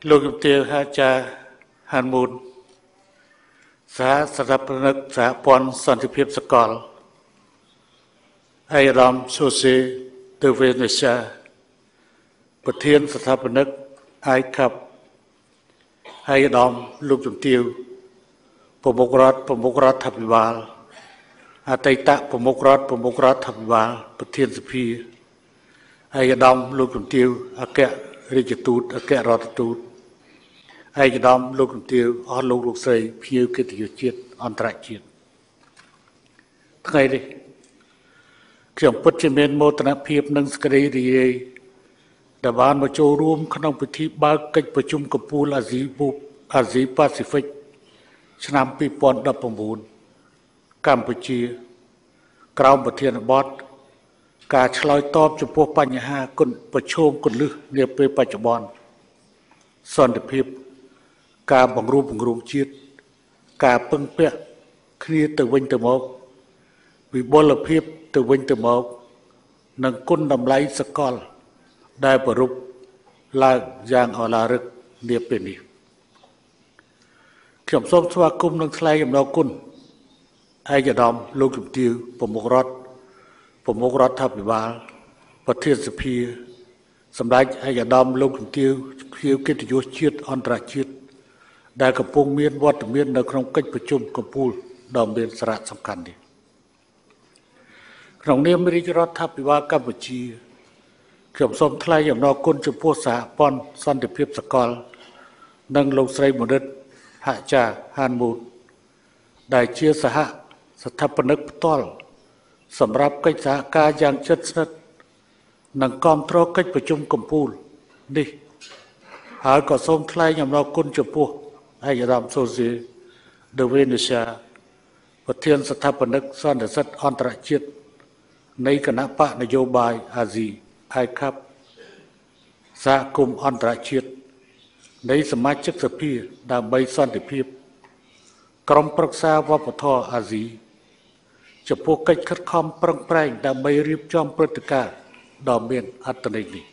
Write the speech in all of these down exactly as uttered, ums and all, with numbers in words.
លោកជំទាវអាចារ្យហានមូនសហស្ថាបនិកសហព័ន្ធសន្តិភាពសកលអាយរ៉ាំសូសេទៅវេនេសាប្រធានស្ថាបនិកអាយខាប់អាយដាមលោកជំទាវប្រមុខរដ្ឋប្រមុខរដ្ឋាភិបាលអតីតប្រមុខរដ្ឋប្រមុខរដ្ឋាភិបាលប្រធានសភាអាយដាមលោកជំទាវអគ្គរដ្ឋទូតអគ្គរដ្ឋទូតឯកឧត្តមលោកជំទាវអស់លោកលោកស្រីភ្ញៀវកិត្តិយសជាតិអន្តរជាតិថ្ងៃនេះខ្ញុំពិតជាមានមោទនភាពនិងសេចក្តីរីករាយដែលបានមកចូលរួមក្នុងពិធីបើកកិច្ចប្រជុំកំពូលអាស៊ីបូកអាស៊ីប៉ាស៊ីហ្វិកឆ្នាំពីរពាន់ដប់ប្រាំបួនកម្ពុជាក្រោមប្រធានបទការឆ្លើយតបចំពោះបញ្ហាគុណប្រឈមគន្លឹះនាពេលបច្ចុប្បន្នសន្តិភាពការបង្រួបបង្រួមជាតិការពឹងពាក់គ្នាទៅវិញទៅមកវិបុលភាពទៅវិញទៅមកនិងគុណតម្លៃសកលដែលប្ររពឡើងយ៉ាងអឡារឹកនាពេលនេះខ្ញុំសូមស្វាគមន៍និងថ្លែងអំណរគុណឯកឧត្តមលោកជំទាវប្រមុខរដ្ឋប្រមុខរដ្ឋាភិបាលប្រធានសភាសម្ដេចឯកឧត្តមលោកជំទាវភ្ញៀវកិត្តិយសជាតិអន្តរជាតិដែលកំពុងមានវត្តមាននៅក្នុងកិច្ចប្រជុំកំពូលដ៏មានសារៈសំខាន់នេះក្នុងនាមរាជរដ្ឋាភិបាលកម្ពុជាខ្ញុំសូមថ្លែងអំណរគុណចំពោះសហព័ន្ធសន្តិភាពសកលនិងលោកស្រីមនិតហចាហានមូនដែលជាសហស្ថាបនិកផ្ទាល់សម្រាប់កិច្ចសហការយ៉ាងជិតស្និទ្ធនិងគាំទ្រកិច្ចប្រជុំកំពូលនេះហើយក៏សូមថ្លែងអំណរគុណចំពោះឯកឧត្តមសូសេដឺវេនេសាប្រធានស្ថាបនិកសន្និសីទអន្តរជាតិនៃគណៈបកនយោបាយអាស៊ីអាយខាប់សហគមន៍អន្តរជាតិនៃសមាជិកសភាដើម្បីសន្តិភាពក្រុមប្រឹក្សាវប្បធម៌អាស៊ីចំពោះកិច្ចខិតខំប្រឹងប្រែងដើម្បីរៀបចំព្រឹត្តិការណ៍ដ៏មានអត្ថន័យនេះ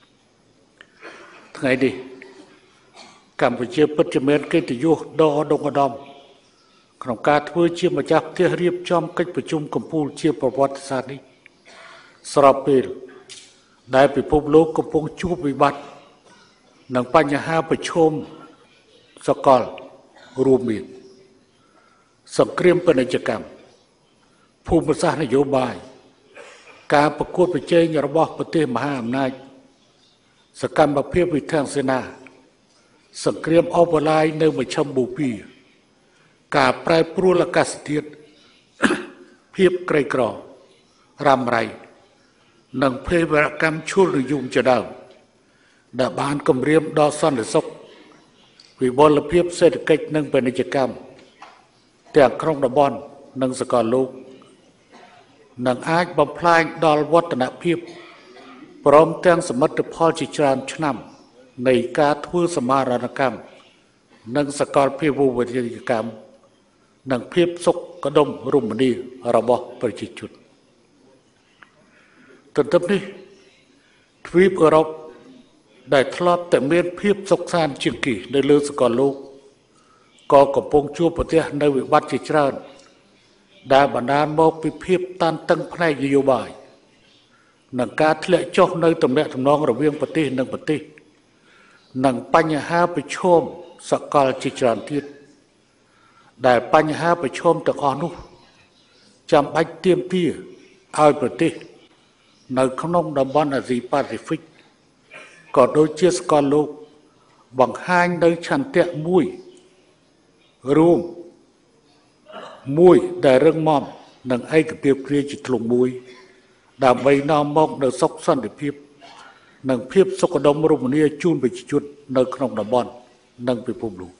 ថ្ងៃនេះកម្ពុជាពិតជាមានកិត្តិយសដ៏ឧត្តមឧត្តមក្នុងការធ្វើជាម្ចាស់ផ្ទះរៀបចំកិច្ចប្រជុំកំពូលជាប្រវត្តិសាស្ត្រនេះស្របពេលដែលពិភពលោកកំពុងជួបវិបត្តិនិងបញ្ហាប្រឈមសកលរួមមានសង្គ្រាមពាណិជ្ជកម្មភូមិសាស្ត្រនយោបាយការប្រកួតប្រជែងរបស់ប្រទេសមហាអំណាចសកម្មភាពវិធានសេនាសង្គ្រាមអបអរឡាយនៅមជ្ឈមបូព៌ាការប្រែប្រួលអាកាសធាតុភាពក្រីក្ររ៉ាំរ៉ៃនិងភេរវកម្មឈុលនិយមជាដើមដែលបានគំរាមដល់សន្តិសុខវិបុលភាពសេដ្ឋកិច្ចនិងពាណិជ្ជកម្មទាំងក្នុងតំបន់និងសកលលោកនឹងអាចបំផ្លាញដល់វឌ្ឍនភាពព្រមទាំងសមិទ្ធផលជាច្រើនឆ្នាំនៃការធ្វើសមារណកម្មនិងសកលភាវូបនីយកម្មនិងភាពសុខដុមរមនារបស់ប្រជាជនទន្ទឹមនេះទ្វីបអឺរ៉ុបដែលធ្លាប់តែមានភាពសុខសាន្តជាងគេនៅលើសកលលោកក៏កំពុងជួបប្រទះនៅវិបត្តិជាច្រើនដែលបណ្ដាលមកពីភាពតានតឹងផ្នែកនយោបាយនិងការធ្លាក់ចុះនៅទំនាក់ទំនងរវាងប្រទេសនិងប្រទេសនិងបញ្ហាប្រឈមសកលជាច្រើនទៀតដែលបញ្ហាប្រឈមទាំងអស់នោះចាំបាច់ទាមទារឲ្យប្រទេសនៅក្នុងតំបន់អាស៊ីប៉ាស៊ីហ្វិកក៏ដូចជាសកលលោកបង្ហាញនៅឆន្ទៈមួយរួមមួយដែលរឹងមាំនិងឯកភាពគ្នាជាធ្លុងមួយដើម្បីនាំមកនូវសុខសន្តិភាពនិងភាពសុខដុមរមនាជូនប្រជាជននៅក្នុងតំបន់និងពិភពលោក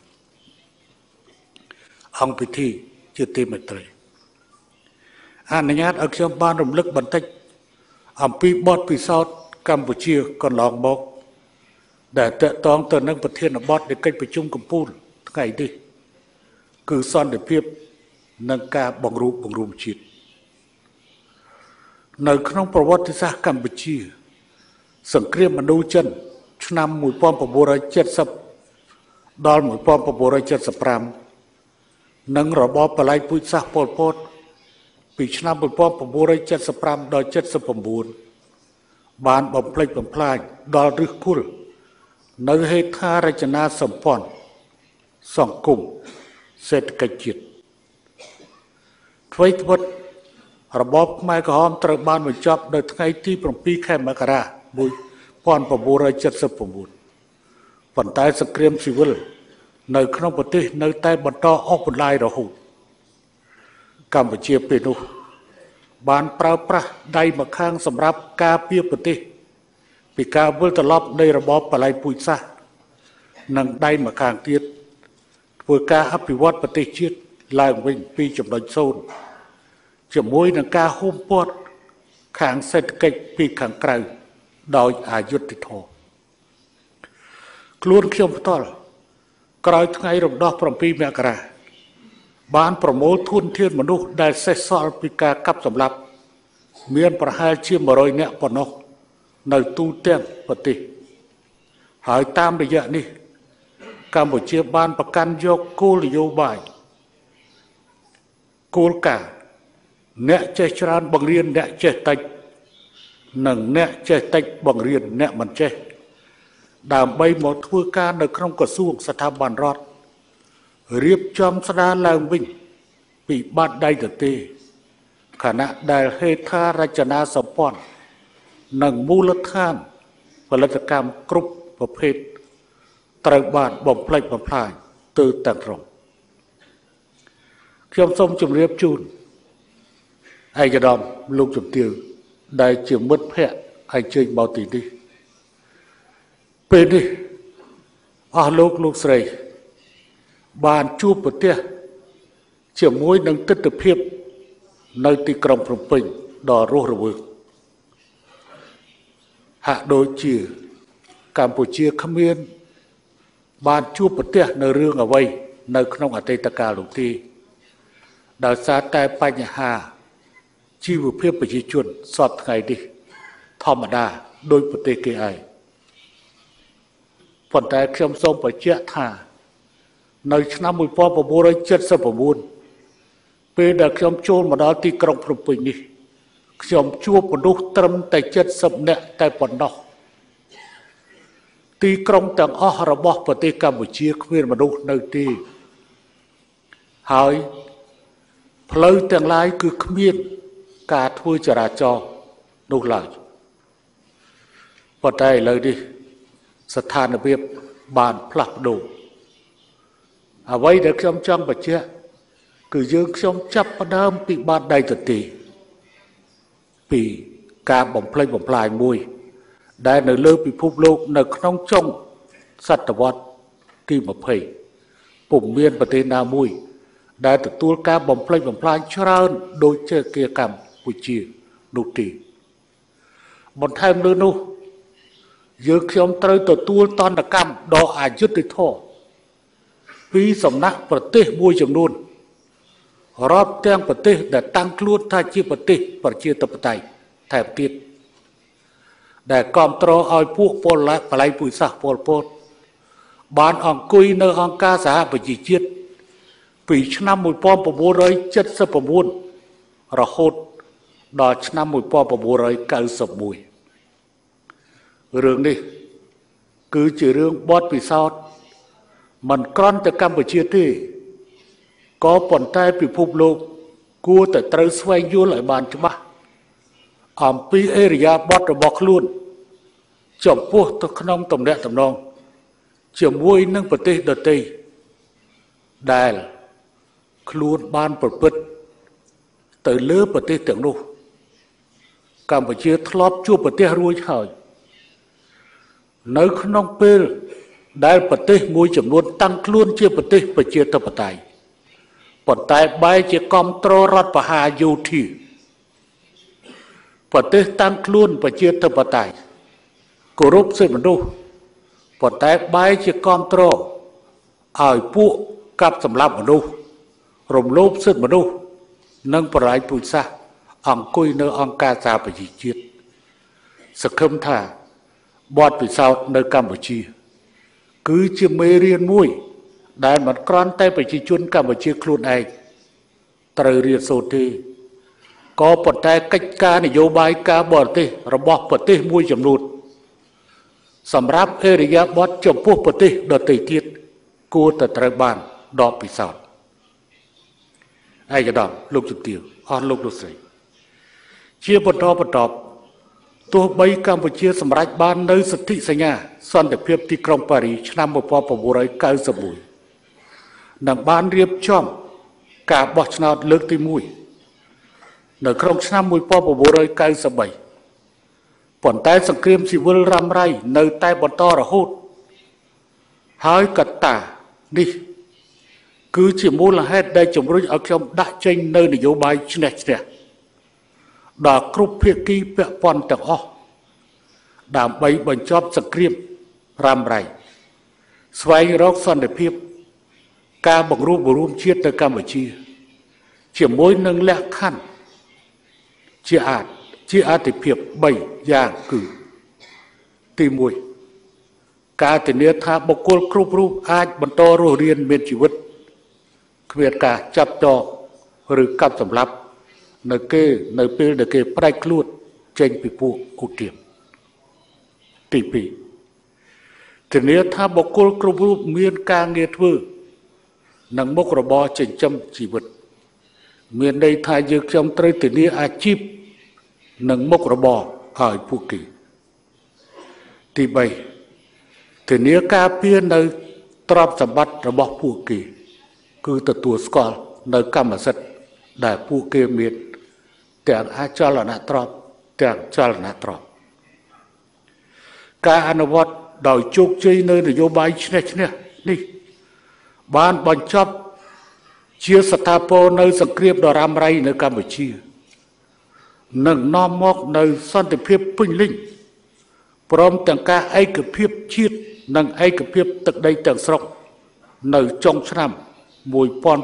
អង្គពិធីជាទីមេត្រីអនុញ្ញាតឲ្យខ្ញុំបានរំលឹកបន្តិចអំពីបទពិសោធន៍កម្ពុជាកន្លងមកដែលតកតងទៅនឹងប្រធានបទនៃកិច្ចប្រជុំកំពូលថ្ងៃនេះគឺសន្តិភាពនិងការបង្រួបបង្រួមជាតិនៅក្នុងប្រវត្តិសាស្ត្រកម្ពុជាសង្គ្រាមមនុស្សចិនឆ្នាំmột nghìn chín trăm bảy mươi ដល់một nghìn chín trămเจ็ดสิบห้าនិងរបបបល្ល័ង្កពូជសាសន៍ប៉ុលពតពីឆ្នាំmột nghìn chín trămเจ็ดสิบห้าដល់เจ็ดสิบเก้าបានបំផ្លិចបំផ្លាញដល់ឫសគល់នៅហេដ្ឋារចនាសម្ព័ន្ធសង្គមសេដ្ឋកិច្ចជាតិអ្វីត្បិតរបបខ្មែរក្រហមត្រូវបានបញ្ចប់នៅថ្ងៃទី7ខែមករាmột nghìn chín trămเจ็ดสิบเก้าប៉ុន្តែសង្គ្រាមស៊ីវិលនៅក្នុងប្រទេសនៅតែបន្តអស់បន្លាយរហូតកម្ពុជាពេលនោះបានប្រើប្រាស់ដៃម្ខាងសម្រាប់ការពារប្រទេសពីការវិលត្រឡប់នៃរបបបល្ល័ង្កពូជសាសន៍និងដៃម្ខាងទៀតធ្វើការអភិវឌ្ឍប្រទេសជាតិឡើងវិញពីចំណុចសូន្យជាមួយនឹងការហូមព័ទ្ធខាងសេដ្ឋកិច្ចពីខាងក្រៅដោយអយុត្តិធម៌ខ្លួនខ្ញុំផ្ទាល់ក្រោយថ្ងៃរំដោះ7មករាបានប្រមូលធនធានមនុស្សដែលសេសសល់ពីការកាប់សម្លាប់មានប្រហែលជាmột trămនាក់ប៉ុណ្ណោះនៅទូទាំងប្រទេសហើយតាមរយៈនេះកម្ពុជាបានប្រកាន់យកគោលនយោបាយគោលការណ៍អ្នកចេះច្រើនបង្រៀនអ្នកចេះតិចនិងអ្នកចេះតិចបង្រៀនអ្នកមិនចេះដើម្បីមកធ្វើការនៅក្នុងក្រសួងស្ថាប័នរដ្ឋរៀបចំស្ដារឡើងវិញពីបាត់ដៃទទេខណៈដែលហេដ្ឋារចនាសម្ព័ន្ធនិងមូលដ្ឋានផលិតកម្មគ្រប់ប្រភេទត្រូវបានបំផ្លិចបំផ្លាញទៅទាំងស្រុងខ្ញុំសូមជម្រាបជូនឯកឧត្តមលោកជំទាវដែលជាមិត្តភក្តិឲ្យជើញមកទីនេះពេលនេះអស់លោកលោកស្រីបានជួបប្រទះជាមួយនឹងទស្សនវិជ្ជានៅទីក្រុងភ្នំពេញដ៏រស់រវើកហាក់ដូចជាកម្ពុជាគ្មានបានជួបប្រទះនៅរឿងអ្វីនៅក្នុងអតីតកាលនោះទេដោយសារតែបញ្ហាជីវភាពប្រជាជនសពថ្ងៃនេះធម្មតាដោយប្រទេសគេឯងប៉ុន្តែខ្ញុំសូមបញ្ជាក់ថានៅឆ្នាំmột nghìn chín trămเจ็ดสิบเก้าពេលដែលខ្ញុំចូលមកដល់ទីក្រុងភ្នំពេញនេះខ្ញុំជួបមនុស្សត្រឹមតែเจ็ดสิบនាក់តែប៉ុណ្ណោះទីក្រុងទាំងអស់របស់ប្រទេសកម្ពុជាគ្មានមនុស្សនៅទេហើយផ្លូវទាំងឡាយគឺគ្មានការធ្វើចរាចរណ៍នោះឡើយប៉ុន្តែឥឡូវនេះស្ថានភាពបានផ្លាស់ប្ដូរអ្វីដែលខ្ញុំចង់បញ្ជាក់គឺយើងខ្ញុំចាប់ផ្ដើមពីបាតដៃទទេពីការបំផ្លិចបំផ្លាញមួយដែលនៅលើពិភពលោកនៅក្នុងចុងសតវត្សទីยี่สิบពុំមានប្រទេសណាមួយដែលទទួលការបំផ្លិចបំផ្លាញច្រើនដូចជាកម្ពុជានោះទេបន្ថែមលើនោះយើងខ្ញុំត្រូវទទួលតន្តកម្មដ៏អយុត្តិធម៌ពីសំណាក់ប្រទេសមួយចំនួនរាប់ទាំងប្រទេសដែលតាំងខ្លួនថាជាប្រទេសប្រជាធិបតេយ្យថែមទៀតដែលគ្រប់គ្រងឲ្យពួកពលបល្ល័ង្កពូជសាសន៍ប៉ុលពតបានអង្គុយនៅអង្គការសហប្រជាជាតិពីឆ្នាំmột nghìn chín trămเจ็ดสิบเก้าរហូតដល់ឆ្នាំmột nghìn chín trăm chín mươi mốtរឿងនេះគឺជារឿងបទពិសោធន៍មិនគ្រាន់តែកម្ពុជាទេក៏ប៉ុន្តែពិភពលោកគួរតែត្រូវស្វែងយល់ឲ្យបានច្បាស់អំពីអេរយាប័តរបស់ខ្លួនចំពោះទៅក្នុងទំនាក់ទំនងជាមួយនឹងប្រទេសដទៃដែលខ្លួនបានប្រព្រឹត្តទៅលើប្រទេសទាំងនោះកម្ពុជាធ្លាប់ជួបប្រទេសរួចហើយនៅក្នុងពេលដែលប្រទេសមួយចំនួនតាំងខ្លួនជាប្រទេសប្រជាធិបតេយ្យប៉ុន្តែបែរជាគ្រប់គ្រងរដ្ឋបហាយោធាប្រទេសតាំងខ្លួនប្រជាធិបតេយ្យគោរពសិទ្ធិមនុស្សប៉ុន្តែបែរជាគ្រប់គ្រងឲ្យពួកកាប់សម្លាប់មនុស្សរំលោភសិទ្ធិមនុស្សនិងបរាយពូជសាសន៍អង្គុយនៅអង្គការសហប្រជាជាតិសង្ឃឹមថាបទពិសោធន៍នៅកម្ពុជាគឺជាមេរៀនមួយដែលមិនគ្រាន់តែប្រជាជនកម្ពុជាខ្លួនឯងត្រូវរៀនសូត្រទេក៏ប៉ុន្តែកិច្ចការនយោបាយការបរទេសរបស់ប្រទេសមួយចំនួនសម្រាប់អេរិយាបថចំពោះប្រទេសដទៃទៀតគួរតែត្រូវបានដកពិសោធន៍ឯកឧត្តមលោកជំទាវអស់លោកលោកស្រីជាបន្តបន្តទោះបីកម្ពុជាសម្រេចបាននៅសន្ធិសញ្ញាសន្តិភាពទីក្រុងប៉ារីឆ្នាំmột nghìn chín trăm chín mươi mốtនិងបានរៀបចំការបោះឆ្នោតលើកទីមួយនៅក្នុងឆ្នាំmột nghìn chín trăm chín mươi baប៉ុន្តែសង្គ្រាមស៊ីវិលរ៉ាំរ៉ៃនៅតែបន្តរហូតហើយកត្តានេះគឺជាមូលហេតុដែលជំរុញឲ្យខ្ញុំដាក់ចេញនៅនយោបាយឈ្នះឈ្នះដល់គ្រប់ភាគីពាក់ព័ន្ធទាំងអស់ដើម្បីបញ្ចប់សង្គ្រាមរ៉ាំរ៉ៃស្វែងរកសន្តិភាពការបង្រួបបង្រួមជាតិនៅកម្ពុជាជាមួយនឹងលក្ខខណ្ឌជាអាចជាអតិភិបបីយ៉ាងគឺទីមួយការធានាថាបុគ្គលគ្រប់រូបអាចបន្តរស់រានមានជីវិតគ្មានការចាប់តឬកាប់សម្លាប់នៅគេនៅពេលដែលគេប្រែកខ្លួនចេញពីពួកឧទាមទីពីរធានាថាបុគ្គលគ្រប់រូបមានការងារធ្វើនិងមុខរបរចិញ្ចឹមជីវិតមានន័យថាយើងខ្ញុំត្រូវធានាអាជីពនិងមុខរបរឲ្យពួកគេទីបីធានាការពារនៅទ្រព្យសម្បត្តិរបស់ពួកគេគឺទទួលស្គាល់នៅកម្មសិទ្ធិដែលពួកគេមានទាំងអចលនទ្រព្យទាំងចលនទ្រព្យការអនុវត្តដោយជោគជ័យនៅនយោបាយឈ្នះឈ្នះនេះបានបញ្ចប់ជាស្ថាពរនៅសង្គ្រាមដ៏រ៉ាំរ៉ៃនៅកម្ពុជានិងនាំមកនៅសន្តិភាពពេញលេញព្រមទាំងការឯកភាពជាតិនិងឯកភាពទឹកដីទាំងស្រុងនៅចុងឆ្នាំmột nghìn chín trăm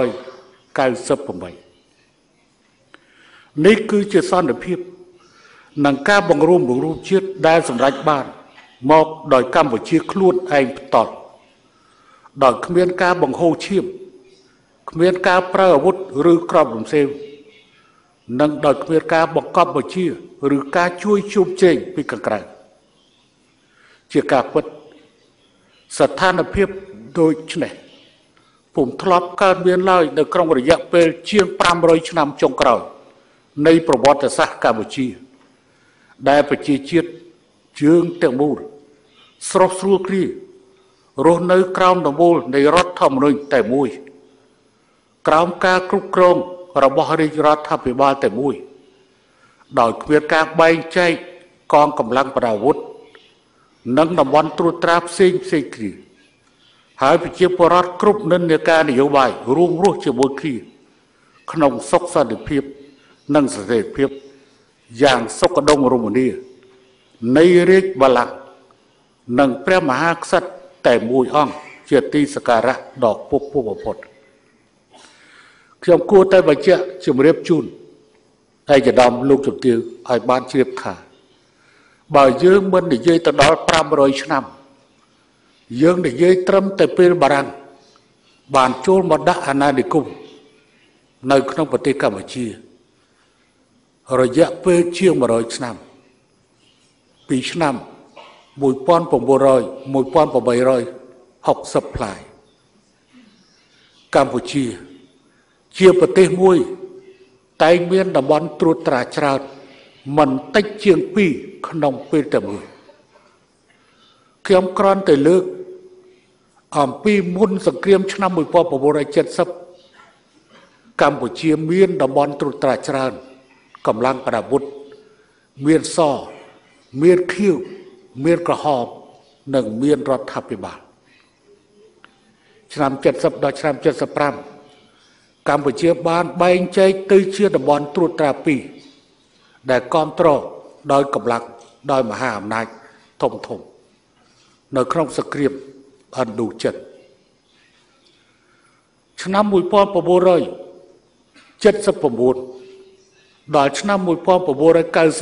chín mươi támនេះគឺជាសន្តិភាពនិងការបង្រួមបង្រួមជាតិដែលសម្រេចបានមកដោយកម្ពុជាខ្លួនឯងផ្ទាល់ដោយគ្មានការបង្ហូរឈាមគ្មានការប្រើអាវុធឬក្របរំសេវនិងដោយគ្មានការបង្កប់បញ្ជាឬការជួយជុំជែងពីខាងក្រៅជាការពិតស្ថានភាពដូចនេះពុំធ្លាប់កើតមានឡើយនៅក្នុងរយៈពេលជាងfive hundredឆ្នាំចុងក្រោយនៃប្រវត្តិសាស្ត្រកម្ពុជាដែលប្រជាជាតិជើងទាំងមូលស្រុះស្រួលគ្នារស់នៅក្រោមដំបូលនៃរដ្ឋធម្មនុញ្ញតែមួយក្រោមការគ្រប់គ្រងរបស់រាជរដ្ឋាភិបាលតែមួយដោយគ្មានការបែងចែកកងកម្លាំងប្រដាប់អាវុធនិងតំបន់ត្រួតត្រាផ្សេងផ្សេងគ្នាហើយប្រជាពលរដ្ឋគ្រប់និន្នាការនយោបាយរួមរស់ជាមួយគ្នាក្នុងសុខសន្តិភាពនិងសន្តិភាពយ៉ាងសុខដុមរមនានៃរាជបល្ល័ង្កនិងព្រះមហាក្សត្រតែមួយអង្គជាទីសក្ការៈដ៏ពពពោះបំផុតខ្ញុំគួរតែបញ្ជាក់ជម្រាបជូនឯកឧត្តមលោកជំទាវឲ្យបានជ្រាបថាបើយើងមិននិយាយទៅដល់five hundredឆ្នាំយើងនិយាយត្រឹមតែពេលបារាំងបានចូលមកដាក់អាណានិគមនៅក្នុងប្រទេសកម្ពុជារយៈពេលជាងone hundredឆ្នាំពីឆ្នាំmột nghìn chín trăm một nghìn tám trăm sixtyផ្លាយកម្ពុជាជាប្រទេសមួយតែងមានតំបន់ត្រួតត្រាច្រើនមិនតិចជាងពីរក្នុងពេលតែមួយខ្ញុំគ្រាន់តែលើកអំពីមុនសង្គ្រាមឆ្នាំmột nghìn chín trăm seventyកម្ពុជាមានតំបន់ត្រួតត្រាច្រើនកម្លាំងប្រដាប់អាវុធមានសមានខៀវមានក្រហមនិងមានរដ្ឋាភិបាលឆ្នាំseventyដល់ឆ្នាំseventy-fiveកម្ពុជាបានបែងចែកទៅជាតំបន់ត្រួតត្រាពីរដែលគ្រប់គ្រងដោយកម្លាំងដោយមហាអំណាចធំធំនៅក្នុងសង្គ្រាមឥណ្ឌូចិនឆ្នាំmột nghìn chín trăm seventy-nineដល់ឆ្នាំmột nghìn chín trăm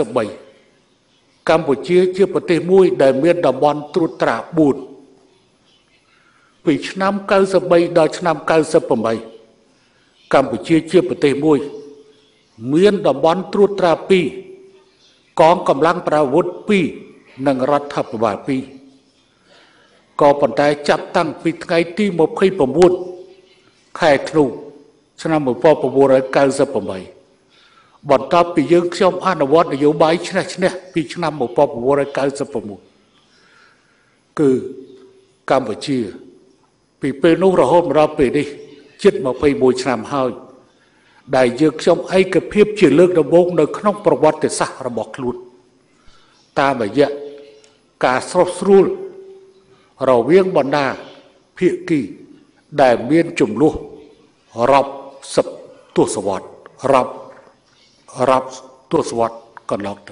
ninety-threeកម្ពុជាជាប្រទេសមួយដែលមានតំបន់ត្រួតត្រាfour ពីឆ្នាំเก้าสิบสามដល់ឆ្នាំเก้าสิบแปดកម្ពុជាជាប្រទេសមួយមានតំបន់ត្រួតត្រាពីរកងកម្លាំងប្រដាប់អាវុធពីរនិងរដ្ឋាភិបាលពីរក៏ប៉ុន្តែចាប់តាំងពីថ្ងៃទីยี่สิบเก้าខែធ្នូឆ្នាំmột nghìn chín trăm chín mươi támបន្ទាប់ពីយើងខ្ញុំអនុវត្តនយោបាយឈ្នះឈ្នះពីឆ្នាំmột nghìn chín trăm chín mươi sáuគឺកម្ពុជាពីពេលនោះរហូតមកដល់ពេលនេះជិតยี่สิบเอ็ดឆ្នាំហើយដែលយើងខ្ញុំឯកភាពជាលើកដំបូងនៅក្នុងប្រវត្តិសាស្ត្ររបស់ខ្លួនតាមរយៈការស្រោះស្រួលរវាងបណ្ដាភាគីដែលមានចំនួនរាប់សិបទសវត្សរ៍រាប់រាប់ទសវត្សរ៍កន្លងទៅ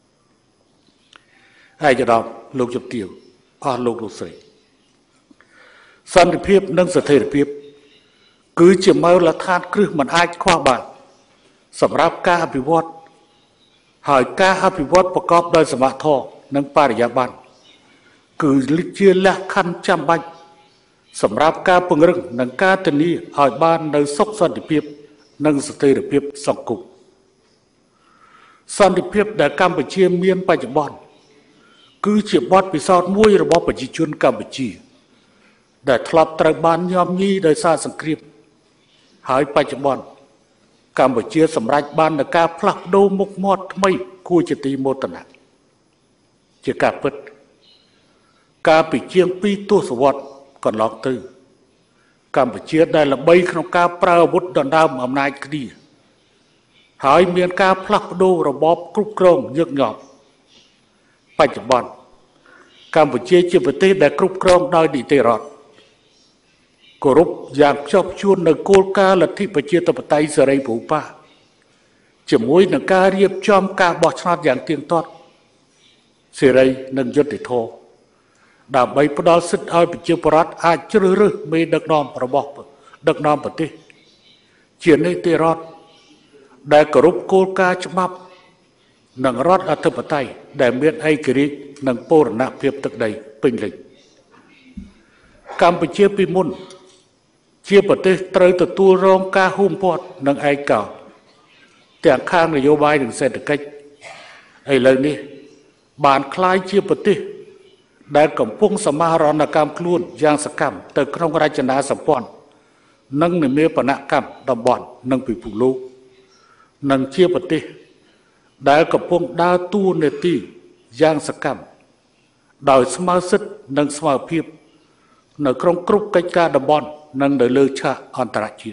ឯកឧត្តមលោកជំទាវអស់លោកលោកស្រីសន្តិភាពនិងស្ថិរភាពគឺជាមូលដ្ឋានគ្រឹះមិនអាចខ្វះបានសម្រាប់ការអភិវឌ្ឍហើយការអភិវឌ្ឍប្រកបដោយសមធម៌និងបរិយាបន្នគឺជាលក្ខខណ្ឌចាំបាច់សម្រាប់ការពង្រឹងនិងការធានាឲ្យបាននូវសុខសន្តិភាពនិងស្ថិរភាពសង្គមសន្តិភាពដែលកម្ពុជាមានបច្ចុប្បន្នគឺជាបទពិសោធន៍មួយរបស់ប្រជាជនកម្ពុជាដែលធ្លាប់ត្រូវបានញោមញីដោយសារសង្គ្រាមហើយបច្ចុប្បន្នកម្ពុជាសម្រេចបាននូវការផ្លាស់ប្ដូរមុខមាត់ថ្មីគួរជាទីមោទនៈជាការពិតការពីជាងពីរទសវត្សរ៍កន្លងទៅកម្ពុជាដែលល្បីក្នុងការប្រើអាវុធដណ្ដើមអំណាចគ្នាហើយមានការផ្លាស់ប្ដូររបបគ្រប់គ្រងញឹកញាប់បច្ចុប្បន្នកម្ពុជាជាប្រទេសដែលគ្រប់គ្រងដោយនីតិរដ្ឋគោរពយ៉ាងខ្ជាប់ខ្ជួននៅគោលការណ៍លទ្ធិប្រជាធិបតេយ្យសេរីពហុបកជាមួយនឹងការរៀបចំការបោះឆ្នោតយ៉ាងទៀងទាត់សេរីនិងយុត្តិធម៌ដើម្បីផ្ដល់សិទ្ធិឲ្យប្រជាពលរដ្ឋអាចជ្រើសរើសមេដឹកនាំរបស់ដឹកនាំប្រទេសជានីតិរដ្ឋដែលគោរពគោលការណ៍ច្បាប់និងរដ្ឋអធិបតេយ្យដែលមានឯករាជ្យនិងបូរណភាពទឹកដីពេញលេញកម្ពុជាពីមុនជាប្រទេសត្រូវទទួលរងការហ៊ុមព័ទ្ធនិងឯកោទាំងខាងនយោបាយនិងសេដ្ឋកិច្ចឥឡូវនេះបានคล้ายជាប្រទេសដែលកំពុងសមាហរណកម្មខ្លួនយ៉ាងសកម្មទៅក្នុងរចនាសម្ព័ន្ធនិងនិមាបនកម្មតំបន់និងពិភពលោកនិងជាប្រទេសដែលកំពុងដើរតួនាទីយ៉ាងសកម្មដោយស្មើសិទ្ធិនិងស្មើភាពនៅក្នុងគ្រប់កិច្ចការតំបន់និងនៅលើឆាកអន្តរជាតិ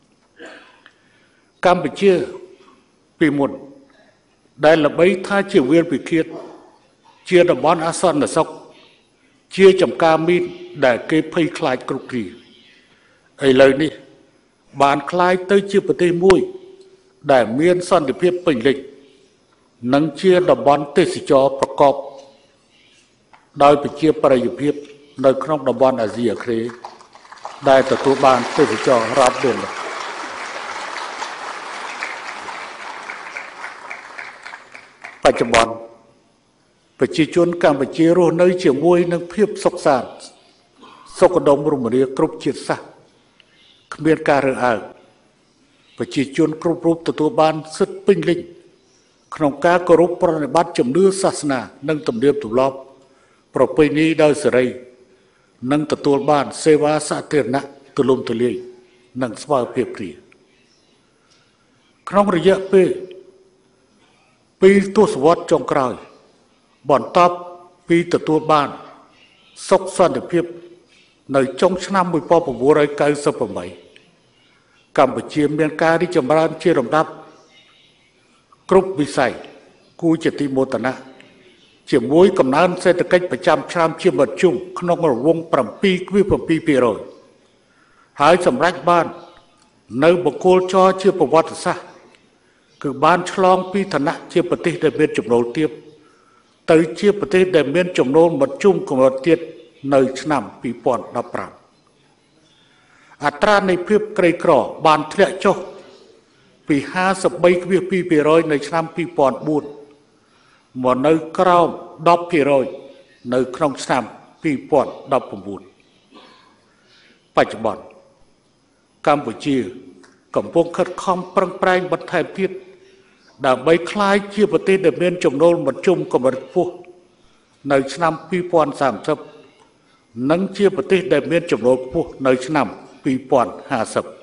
កម្ពុជាពីមុនដែលល្បីថាជាវាលពិឃាតជាតំបន់អាសន្នសុខជាចំការមីនដែលគេភ័យខ្លាចគ្រប់គ្រាឥឡូវនេះបានคล้ายទៅជាប្រទេសមួយដែលមានសន្តិភាពពេញលេញនិងជាតំបន់ទេសចរប្រកបដោយប្រជាប្រិយភាពនៅក្នុងតំបន់អាស៊ីអាគ្នេយ៍ដែលទទួលបានទេសចររាប់លានបច្ចុប្បន្នប្រជាជនកម្ពុជារស់នៅជាមួយនឹងភាពសុខសាន្តសុខដុមរមនាគ្រប់ជាតិសាសន៍គ្មានការរើសអើងប្រជាជនគ្រប់រូបទទួលបានសិទ្ធិពេញលេញក្នុងការគោរពប្រតិបត្តិជំនឿសាសនានិងទំនៀមទម្លាប់ប្រពៃណីដោយសេរីនិងទទួលបានសេវាសាធារណៈទូលំទូលាយនិងស្មើភាពគ្នាក្នុងរយៈពេលពីរទសវត្សរ៍ចុងក្រោយបន្ទាប់ពីទទួលបានសុខសន្តិភាពនៅចុងឆ្នាំmột nghìn chín trăm chín mươi támកម្ពុជាមានការរីកចម្រើនជាលំដាប់គ្រប់វិស័យគួរជាទីមោទនៈជាមួយកំណើនសេដ្ឋកិច្ចប្រចាំឆ្នាំជាមធ្យមក្នុងរង្វង់bảy.7% ហើយសម្រេចបាននៅបកគលចរជាប្រវត្តិសាស្ត្រគឺបានឆ្លងពីឋានៈជាប្រទេសដែលមានចំណូលទាបទៅជាប្រទេសដែលមានចំណូលមធ្យមកម្រិតទាបនៅឆ្នាំពីរពាន់ដប់ប្រាំអត្រានៃភាពក្រីក្របានធ្លាក់ចុះពី ห้าสิบสาม.ពីរ% នៅឆ្នាំពីរពាន់បួនមកនៅក្រោម ដប់% នៅក្នុងឆ្នាំពីរពាន់ដប់ប្រាំបច្ចុប្បន្នកម្ពុជាកំពុងខិតខំប្រឹងប្រែងបន្ថែមទៀតដើម្បីក្លាយជាប្រទេសដែលមានចំណូលមធ្យមកម្រិតខ្ពស់នៅឆ្នាំពីរពាន់សាមសិបនិងជាប្រទេសដែលមានចំណូលខ្ពស់នៅឆ្នាំពីរពាន់ហាសិប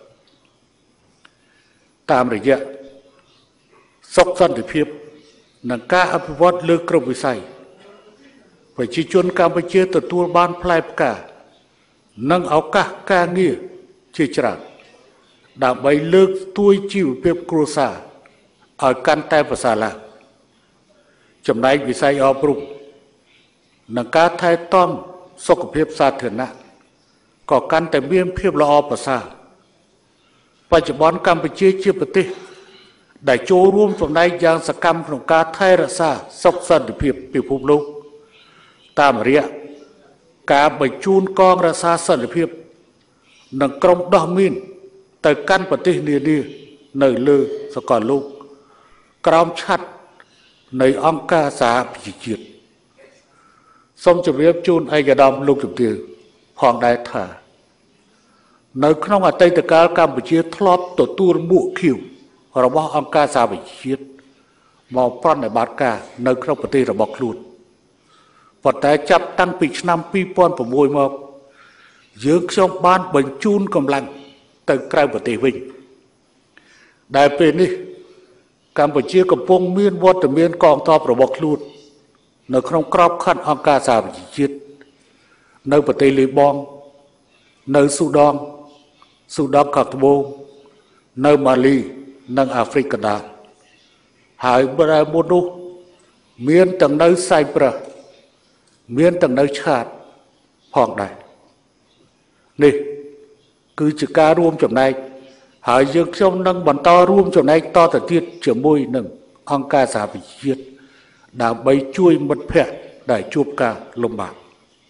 តាមរយៈសុខសន្តិភាពនិងការអភិវឌ្ឍលើគ្រប់វិស័យប្រជាជនកម្ពុជាទទួលបានផ្លែផ្កានិងឱកាសការងារជាច្រើនដើម្បីលើកស្ទួយជីវភាពគ្រួសារឲ្យកាន់តែប្រសើរឡើងចំណែកវិស័យអប់រំនិងការថែទាំសុខភាពសាធារណៈក៏កាន់តែមានភាពល្អប្រសើរបច្ចុប្បន្នកម្ពុជាជាប្រទេសដែលចូលរួមចំណែកយ៉ាងសកម្មក្នុងការថែរក្សាសុខសន្តិភាពពិភពលោកតាមរយៈការបញ្ជូនកងរក្សាសន្តិភាពនិងក្រុមដោះមានទៅកាន់ប្រទេសនានានៅលើសកលលោកក្រោមឆ័ត្រនៃអង្គការសហប្រជាជាតិសូមជម្រាបជូនឯកឧត្តមលោកជំទាវផងដែរថានៅក្នុងអតីតកាលកម្ពុជាធ្លាប់ទទួលមុខឃីវរបស់អង្គការសហប្រជាជាតិមកប្រតិបត្តិការនៅក្នុងប្រទេសរបស់ខ្លួនប៉ុន្តែចាប់តាំងពីឆ្នាំពីរពាន់ប្រាំមួយមកយើងខ្ញុំបានបញ្ជូនកម្លាំងទៅក្រៅប្រទេសវិញដែលពេលនេះកម្ពុជាកំពុងមានវត្តមានកងទ័ពរបស់ខ្លួននៅក្នុងក្របខ័ណ្ឌអង្គការសហប្រជាជាតិនៅប្រទេសលីបង់នៅស៊ូដង់ស៊ូដង់ខាងត្បូងនៅម៉ាលីនិងអាហ្វ្រិកកណ្ដាលហើយដែលមុននោះមានទាំងនៅសៃប្រឹសមានទាំងនៅឆាតផងដែរនេះគឺជាការរួមចំណែកហើយយើងខ្ញុំនឹងបន្តរួមចំណែកតទៅទៀតជាមួយនឹងអង្គការសហប្រជាជាតិដើម្បីជួយមិត្តភ័ក្តិដែលជួបការលំបាក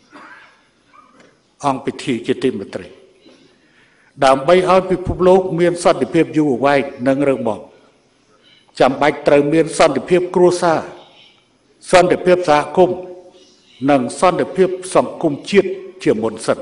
អង្គពិធីជាទីមេត្រីដើម្បីឲ្យពិភពលោកមានសន្តិភាពយូរអង្វែងនិងរឹងមាំចាំបាច់ត្រូវមានសន្តិភាពគ្រួសារសន្តិភាពសហគមន៍និងសន្តិភាពសង្គមជាតិជាមុនសិន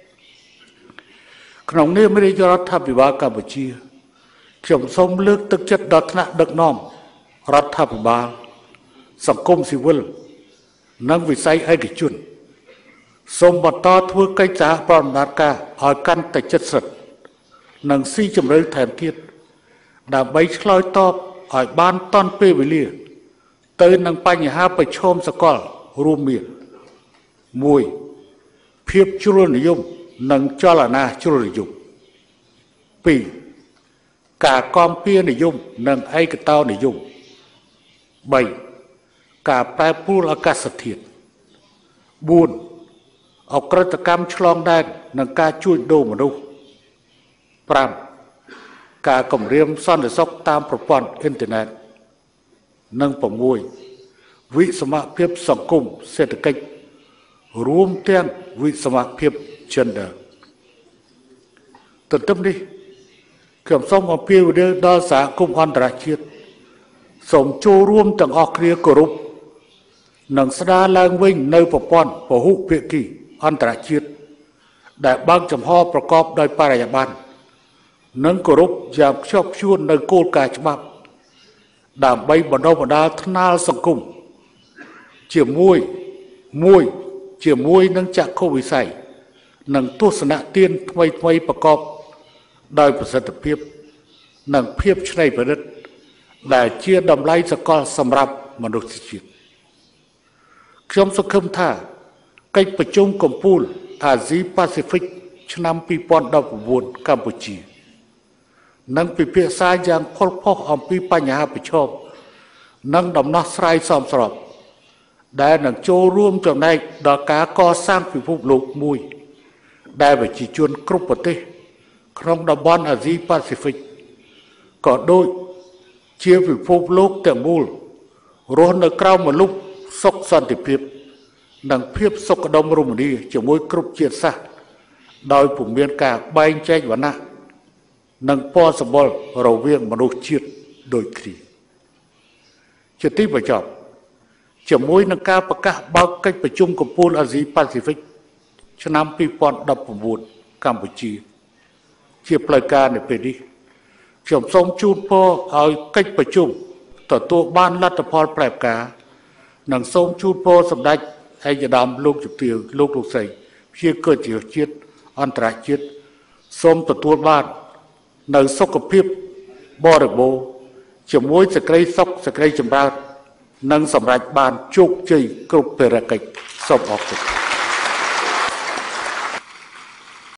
ក្នុងនាមនាយករដ្ឋាភិបាលកម្ពុជាខ្ញុំសូមលើកទឹកចិត្តដល់ថ្នាក់ដឹកនាំរដ្ឋាភិបាលសង្គមស៊ីវិលនិងវិស័យឯកជនសូមបន្តធ្វើកិច្ចសហប្រតិបត្តិការឲ្យកាន់តែជិតស្និទ្ធនិងស៊ីជម្រៅថែមទៀតដើម្បីឆ្លើយតបឲ្យបានទាន់ពេលវេលាទៅនឹងបញ្ហាប្រឈមសកលរួមមានមួយភាពជ្រុលនិយមនិងចលនាជ្រុលនិយមពីរការគាំពៀនិយមនិងឯកតោនិយមបីការប្រែប្រួលអាកាសធាតុបួនអក្រិតកម្មឆ្លងដែននិងការជួញដូរមនុស្សប្រាំការគំរាមសន្តិសុខតាមប្រព័ន្ធអ៊ីនធឺណិតនិង៦វិសមភាពសង្គមសេដ្ឋកិច្ចរួមទាំងវិសមភាព gender ទន្ទឹមនេះខ្ញុំសូមអំពាវនាវដល់សហគមន៍អន្តរជាតិសូមចូលរួមទាំងអស់គ្នាគោរពនិងស្ដារឡើងវិញនៅប្រព័ន្ធពហុភាគីអន្តរជាតិដែលបើកចំហប្រកបដោយបរិយាបន្ននិងគោរពយ៉ាងខ្ជាប់ខ្ជួននៅគោលការណ៍ច្បាប់ដើម្បីបណ្ដុះបណ្ដាលថ្នាលសង្គមជាមួយមួយជាមួយនឹងចក្ខុវិស័យនិងទស្សនៈទានថ្មីថ្មីប្រកបដោយប្រសិទ្ធភាពនិងភាពច្នៃប្រឌិតដែលជាតម្លៃសកលសម្រាប់មនុស្សជាតិខ្ញុំសង្ឃឹមថាកិច្ចប្រជុំកំពូលអាស៊ីប៉ាស៊ីហ្វិកឆ្នាំពីរពាន់ដប់ប្រាំ៩កម្ពុជានឹងពិភាក្សាយ៉ាងផុសផុសអំពីបញ្ហាប្រឈមនិងដំណោះស្រាយសមស្របដែលនឹងចូលរួមចំណែកដល់ការកសាងពិភពលោកមួយដែលប្រជាជនគ្រប់ប្រទេសក្នុងតំបន់អាស៊ីប៉ាស៊ីហ្វិកក៏ដូចជាពិភពលោកទាំងមូលរស់នៅក្រោមម្លប់សុខសន្តិភាពនិងភាពសុខដុមរមនាជាមួយគ្រប់ជាតិសាសន៍ដោយពុំមានការបែងចែកវណ្ណៈនិងពណ៌សម្បុររវាងមនុស្សជាតិដូចគ្នាជាទីបញ្ចប់ជាមួយនឹងការប្រកាសបើកកិច្ចប្រជុំកំពូលអាស៊ីប៉ាស៊ីហ្វិកឆ្នាំពីរពាន់ដប់ប្រាំ៩កម្ពុជាជាផ្លូវការនៅពេលនេះខ្ញុំសូមជូនពរឲ្យកិច្ចប្រជុំទទួលបានលទ្ធផលប្រែផ្កានិងសូមជូនពរសម្ដេចឯកឧត្តមលោកជំទាវលោកលោកស្រីជាកិត្តិយសជាតិអន្តរជាតិសូមទទួលបាននៅសុខភាពបរិបូរណ៍ជាមួយសេចក្តីសុខសេចក្តីចម្រើននិងសម្រេចបានជោគជ័យគ្រប់ភារកិច្ចសូមអរគុណ